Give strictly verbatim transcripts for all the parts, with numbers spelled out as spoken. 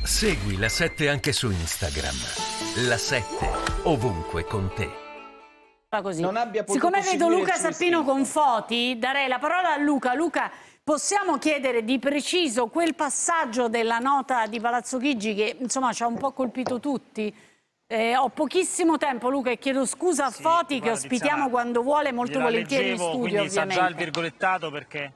Segui La sette anche su Instagram. La sette, ovunque con te. Così. Non abbia potuto Siccome vedo Luca Sarpino istinto. con Foti, darei la parola a Luca. Luca, possiamo chiedere di preciso quel passaggio della nota di Palazzo Chigi che insomma ci ha un po' colpito tutti? Eh, ho pochissimo tempo, Luca, e chiedo scusa a Sì, Foti, guarda, che ospitiamo Tiziana, quando vuole, molto volentieri leggevo, in studio, quindi ovviamente. sa già il virgolettato perché,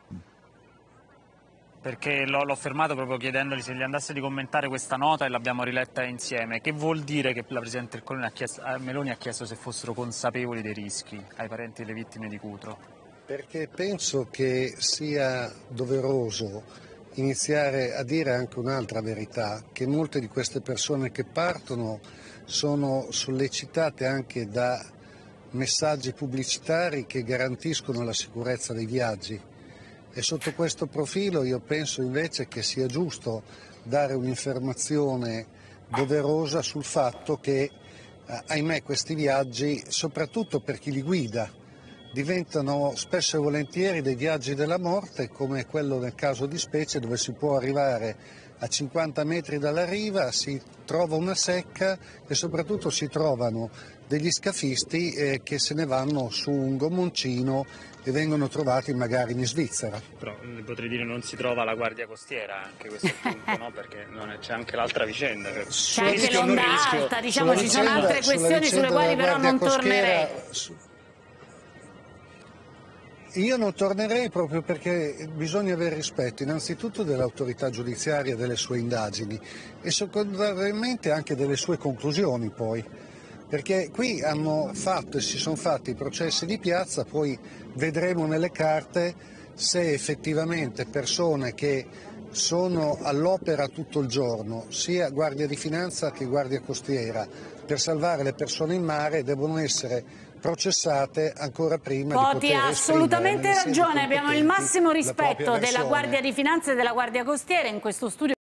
perché l'ho fermato proprio chiedendogli se gli andasse di commentare questa nota e l'abbiamo riletta insieme. Che vuol dire che la Presidente del Consiglio ha chiesto, eh, Meloni ha chiesto se fossero consapevoli dei rischi ai parenti delle vittime di Cutro? Perché penso che sia doveroso iniziare a dire anche un'altra verità, che molte di queste persone che partono sono sollecitate anche da messaggi pubblicitari che garantiscono la sicurezza dei viaggi. E sotto questo profilo io penso invece che sia giusto dare un'informazione doverosa sul fatto che, eh, ahimè, questi viaggi, soprattutto per chi li guida, diventano spesso e volentieri dei viaggi della morte, come quello nel caso di specie, dove si può arrivare a cinquanta metri dalla riva, si trova una secca e soprattutto si trovano degli scafisti eh, che se ne vanno su un gommoncino e vengono trovati magari in Svizzera. Però potrei dire non si trova la Guardia Costiera, anche questo è il punto, no? Perché c'è anche l'altra vicenda. Che... C'è anche l'onda alta, diciamo, ci sono vicenda, altre questioni sulle quali però non tornerei. Su... Io non tornerei proprio perché bisogna avere rispetto innanzitutto dell'autorità giudiziaria e delle sue indagini e secondariamente anche delle sue conclusioni poi, perché qui hanno fatto e si sono fatti i processi di piazza, poi vedremo nelle carte se effettivamente persone che sono all'opera tutto il giorno, sia Guardia di Finanza che Guardia Costiera, per salvare le persone in mare devono essere processate ancora prima Foti di poter ha assolutamente esprimere nelle sedi ragione, abbiamo il competenti massimo la propria rispetto della versione. Guardia di Finanza e della Guardia Costiera in questo studio.